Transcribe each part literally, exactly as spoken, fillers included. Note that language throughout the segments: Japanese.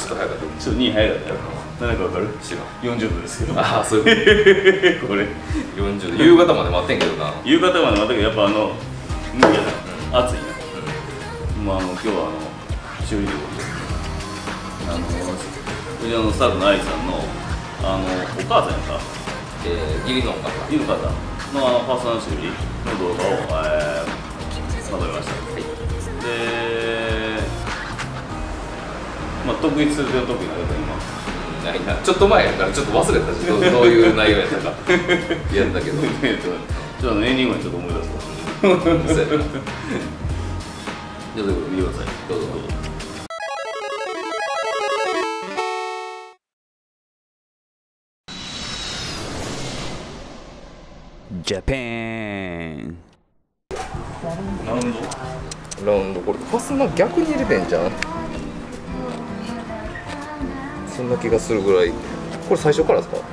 ょっと早かった。 ちょっとに早かったよ。何かわかる？ 違う。 よんじゅっぷんですけど。 ああ、そういうこれこと。よんじゅうど、夕方まで待ってんけどな。 夕方まで待ったけど、やっぱあの無理やな、暑いな。まああの今日はあの修理ということで、あのうちのスタッフの愛さんのあのお母さんやったえー、義理のお方。 いう方のあのパーソナル修理の動画を、えー、まとめました。はい、で、まあ得意すると得意なこと今。 ないな。ちょっと前やからちょっと忘れたし、どうどういう内容やったかやったけど。 ちょっとエンディングにちょっと思い出すわ。 そうやな。 じゃあということで見てください。どうぞどうぞ。ジャパン。ラウンド？ ラウンド、これファスナー逆に入れてんじゃん。そんな気がするぐらい。これ最初からですか？こ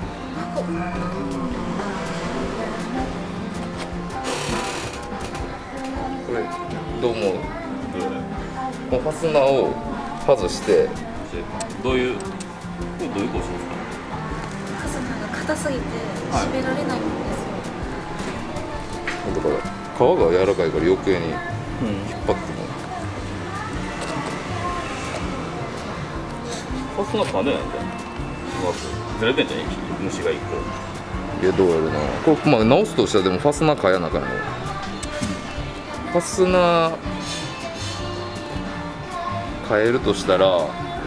れどう思う？このファスナーを外してどういうこれどういう故障ですか？ ファスナーが硬すぎて締められないんですよ。 だから皮が柔らかいから余計に引っ張っても、 ファスナー噛んでないんだよ。ずれてんじゃん、虫が一個。 いやどうやるな。これまあ直すとしたらでもファスナー変えやなあかんの。ファスナー変えるとしたら、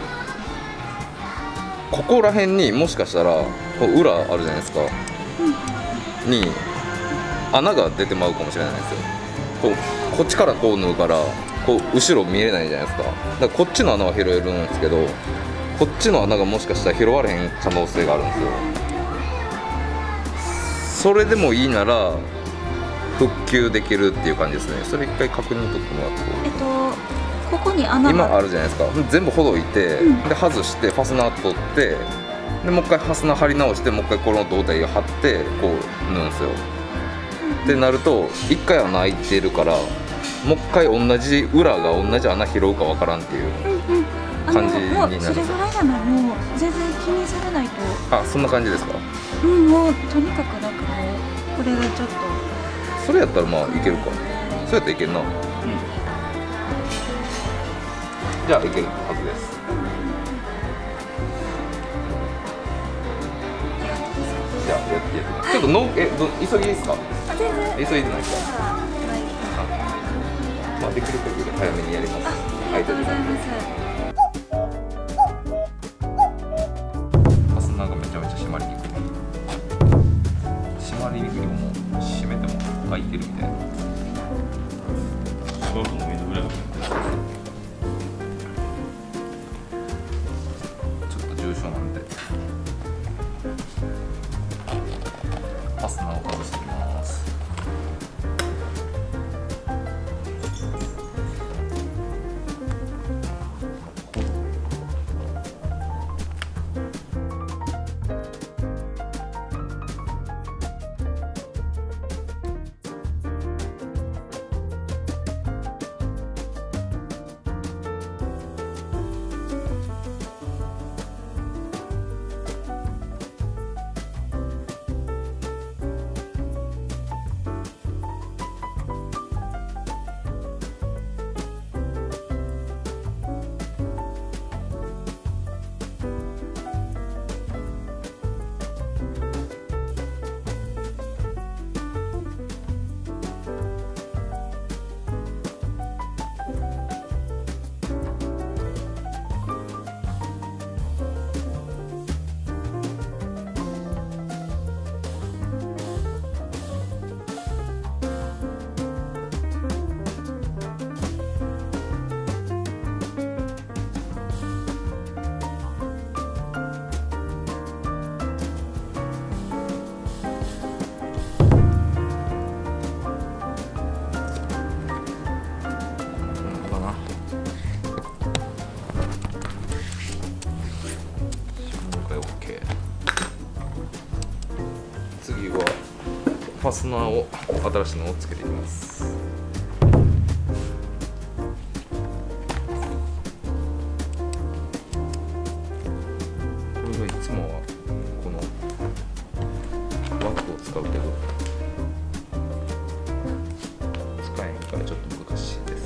ここら辺にもしかしたらこう裏あるじゃないですか、うん、に穴が出てまうかもしれないですよ。こうこっちからこう縫うからこう後ろ見えないじゃないですか。だからこっちの穴は拾えるんですけど、こっちの穴がもしかしたら拾われへん可能性があるんですよ。それでもいいなら復旧できるっていう感じですね。それ一回確認取ってもらって。 えっとここに穴が今あるじゃないですか。全部ほどいて、うん、で外してファスナー取って、でもう一回ファスナー貼り直して、もう一回この胴体を貼ってこう縫うんですよ。うん、ってなると一回穴開いてるから、もう一回同じ裏が同じ穴拾うかわからんっていう。うんうん、感じになる。 それぐらいなのもう全然気にされないと。 あ、そんな感じですか。 うん、もうとにかくだからこれがちょっとそれやったらまあいけるか。そうやったらいけるな。うん、じゃあいけるはずです。じゃあやってやって、はい、ちょっとのえど急ぎですか。 全然急いでないですか。まあできる限り早めにやります。 ありがとうございます。 締まりにくい締まりにくいのも締めても開いてるみたいな。 そうそう、水ぐらいだった。 ちょっと重症なんでファスナーを外していきます。ファスナーを新しいのをつけていきます。 いつもはこのワックを使うけど使えへんからちょっと難しいです。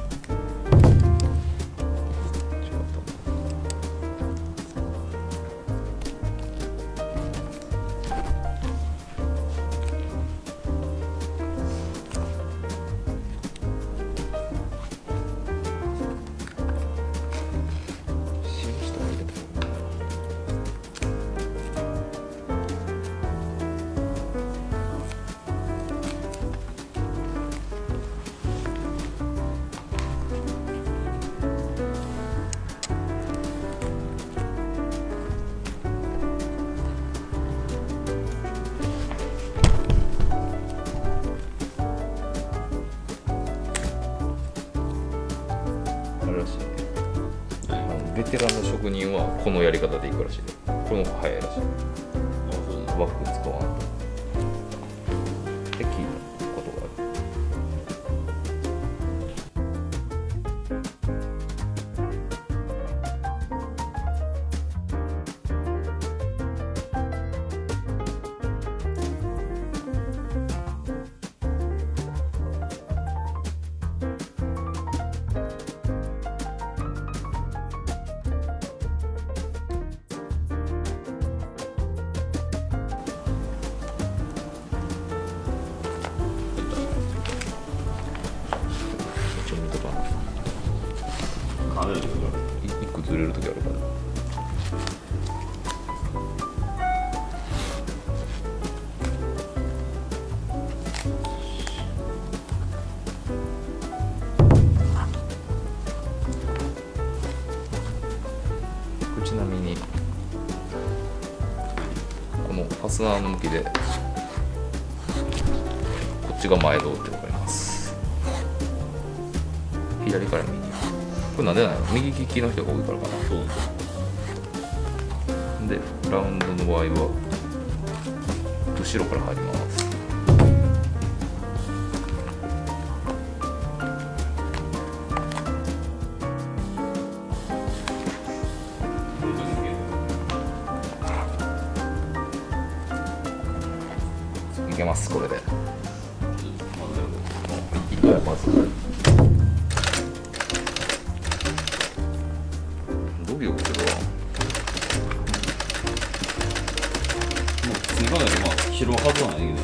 ベテランの職人はこのやり方でいくらしいで、この方が早いらしい。ワック使わんとって聞いたことがある。一個ずれるときあるから。ちなみにこのファスナーの向きでこっちが前通って分かります。左から右。これなんでないの？右利きの人が多いからかな。そうで、ラウンドの場合は後ろから入ります。いけます、これで。まずドキドキするわ。 もう普通に考えてまあ拾うはずはないけど、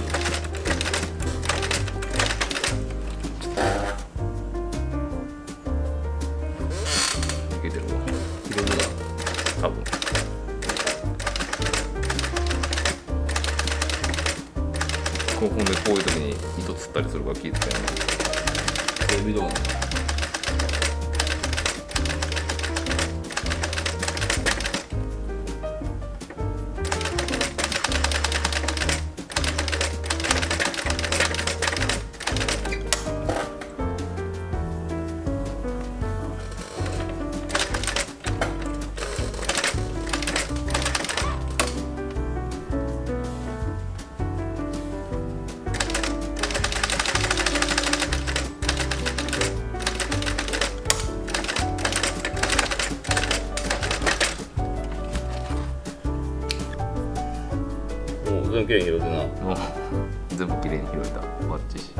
いけてるわ。拾うな多分。こうほんでこういう時に糸つったりするから気付けない。 テレビ動画全部きれいに拾ってな。 もう全部きれいに拾えた。バッチシ。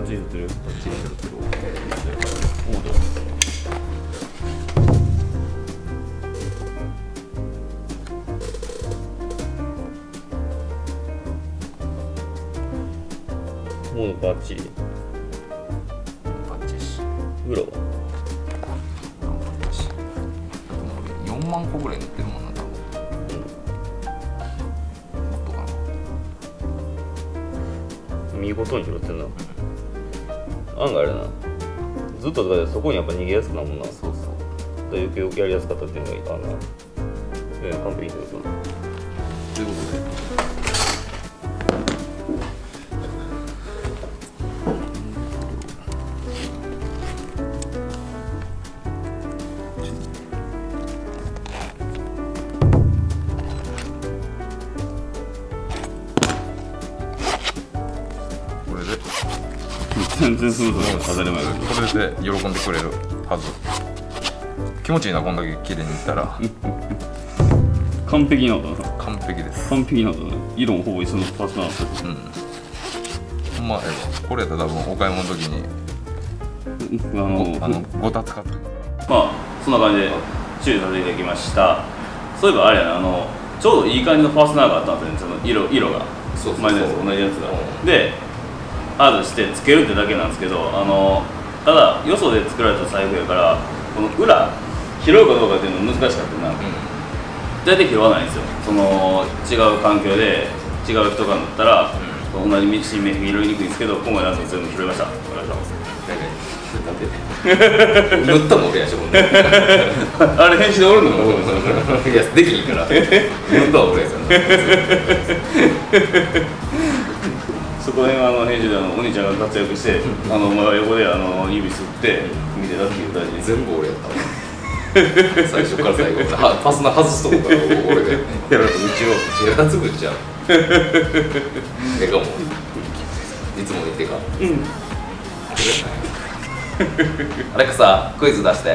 ちり振ってる。 こっちに振ってる。 おうどもうバッチリ。 バッチリし。 グロはよんまんこぐらい塗ってるもんな、多分。もっとかな。 見事に拾ってんな。案外あれな、ずっととかでそこにやっぱ逃げやすくなるもんな。 そうそう。 余計やりやすかったっていうのがいいかな。え完璧にすると。 ということで。これで全然スムーズな当たり前だけど。 これで喜んでくれるはず。気持ちいいな、こんだけ綺麗にいったら。 完璧な音だな。 完璧です。 完璧な音だね。色もほぼ一緒のパスなんですけど。 うん。ほんまええわ。これやったら多分お買い物の時にあのごあのごたつ買って。 まあそんな感じで注意させていただきました。そういえばあれやな、あのちょうどいい感じのファースナーがあったんですよね。その色色がそうそうそう前のやつと同じやつが。 うんで外してつけるってだけなんですけど、あのただよそで作られた財布やからこの裏拾うかどうかっていうの難しかったな。大体拾わないんですよ。その違う環境で違う人が塗ったら、同じ新名拾いにくいんですけど、今回なんと全部拾いました。お願いします。 塗ったもん俺やしょ、ほんで。 あれ編集でおるのかいや、できひんから。塗ったは俺やから。 そこら辺はあの編集であのお兄ちゃんが活躍して、あのお前は横であの指吸って見てたっていう大事に。 全部俺やったわ。最初から最後まではファスナー外すとこから俺がやってやられたうちをやらつぐっちゃう。えかも。いつも言ってか。 うん。 アレクサ、クイズ出して。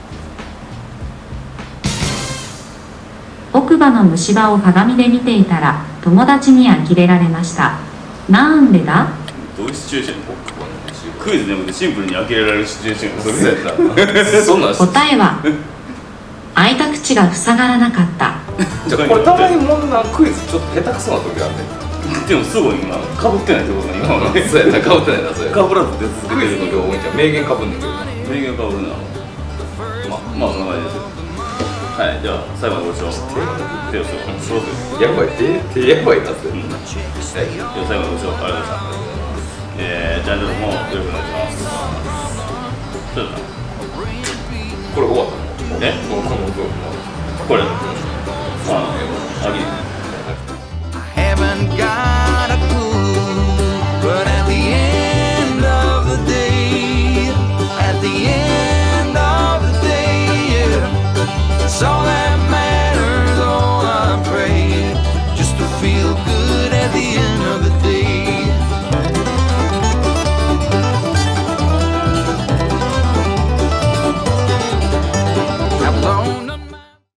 奥歯の虫歯を鏡で見ていたら友達に呆れられました。なんでだ？ どういうシチュエーション？クイズでもシンプルに呆れられるシチュエーション。 そうやった。そんなん。 答えは開いた口が塞がらなかった。 じゃあこれたまにもんなクイズちょっと下手くそな時あるね。 でもすごい今かぶってないってことね今はね。 そうやな、かぶってないなそれ。 かぶらず出続クイズけてるの量多いんじゃん。名言かぶんねんけど。 名言かぶるな。ままあそんな感じです。はい、じゃあ最後のご視聴手をしよう。そうです。 やばい、手手やばいなって。 うん。じゃあ最後のご視聴ありがとうございました。えー、チャンネルもよろしくお願いします。どうだった？ これ終わったの？ え？ このこのこれ。ああ、あげる。